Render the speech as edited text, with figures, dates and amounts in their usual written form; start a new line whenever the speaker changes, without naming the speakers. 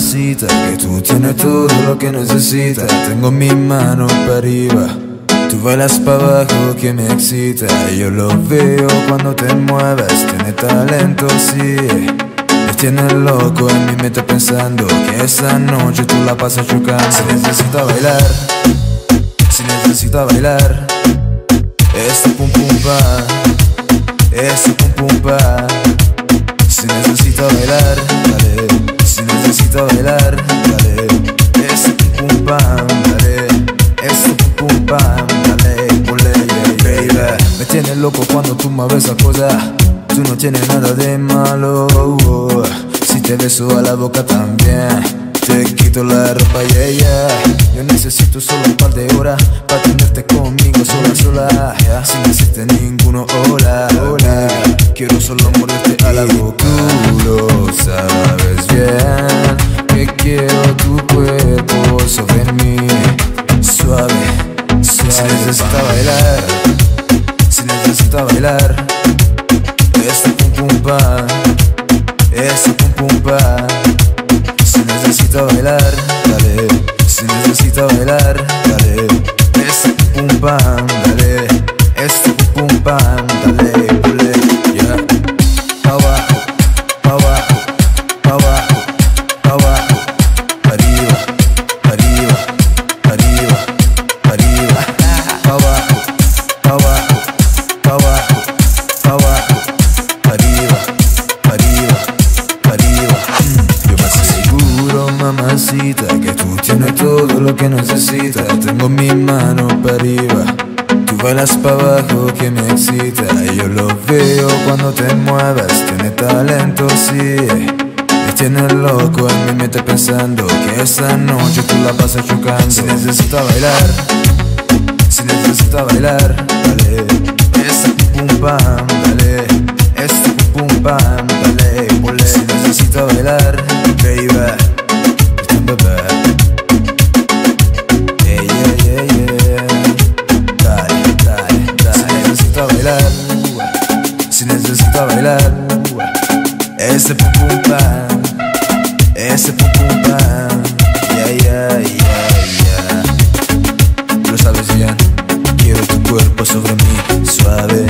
mamacita, que tú tienes todo lo que necesitas. Tengo mi mano para arriba, tú bailas para abajo que me excita. Yo lo veo cuando te mueves, tienes talento, sí. Me tienes loco en mi mente pensando que esa noche tú la pasas chocando. Si necesitas bailar, si necesitas bailar, ese pum pum pa, ese pum pum pa. Si necesitas bailar, dale. Si necesitas bailar, dale. Ese pum pum pam, dale. Ese pum pum pam, dale. Ole, yeah, baby. Me tienes loco cuando tú me ves a cosas. Tú no tienes nada de malo. Si te beso a la boca también, te quito la ropa, yeah, yeah. Yo necesito solo un par de horas para tenerte conmigo sola, sola, yeah. Sin decirte ninguno hola, hola. Quiero solo morderte a la boca. Tú lo sabes bien, que quiero tu cuerpo sobre mí. Suave, suave. Si necesitas bailar, si necesitas bailar, ese pum pum pa, ese pum pum pa. Si necesitas bailar, dale. Si necesitas bailar, dale. Ese pum pum pam, dale. Ese pum pum pam, dale. Ole, yeah. Pa' abajo, pa' abajo, pa' abajo, pa' abajo, pa' arriba, pa' arriba, pa' arriba, pa' arriba. Pa' abajo, pa' abajo, pa' abajo, pa' abajo, pa' arriba, pa' arriba, pa' arriba. Yo me aseguro, mamacita, que tú tienes todo lo que necesitas. Tengo mi mano para arriba, tú bailas para abajo que me excita. Yo lo veo cuando te mueves, tienes talento, sí. Me tienes loco en mi mente pensando que esa noche tú la pasas chocando. Si necesitas bailar, si necesitas bailar, dale. Ese pum pum pam, dale. Ese pum pum pam, dale. Ole. Si necesitas bailar, baby, stand up, yeah, yeah, yeah, yeah. Dale, dale, dale. Si necesitas bailar, si necesitas bailar, ese pum pum pam, ese pum pum pam, yeah, yeah, yeah, yeah. Lo sabes bien, quiero tu cuerpo sobre mí, suave.